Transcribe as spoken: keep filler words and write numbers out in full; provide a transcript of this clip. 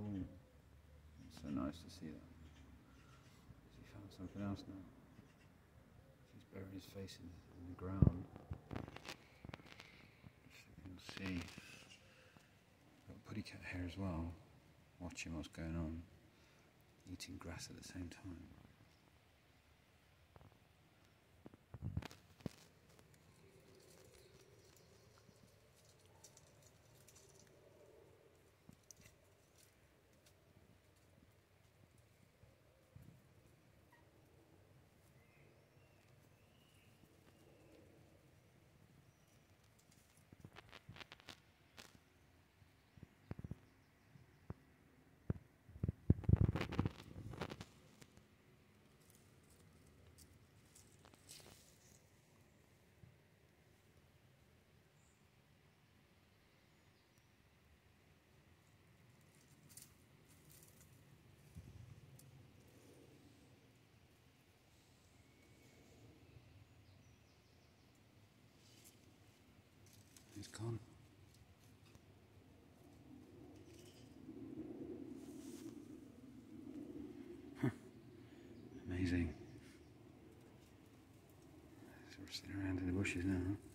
cool. It's so nice to see that. He found something else now. He's buried his face in, in the ground. So you can see. Got putty cat here as well, watching what's going on, eating grass at the same time. He's gone. Huh. Amazing. So we're sitting around in the bushes now, huh?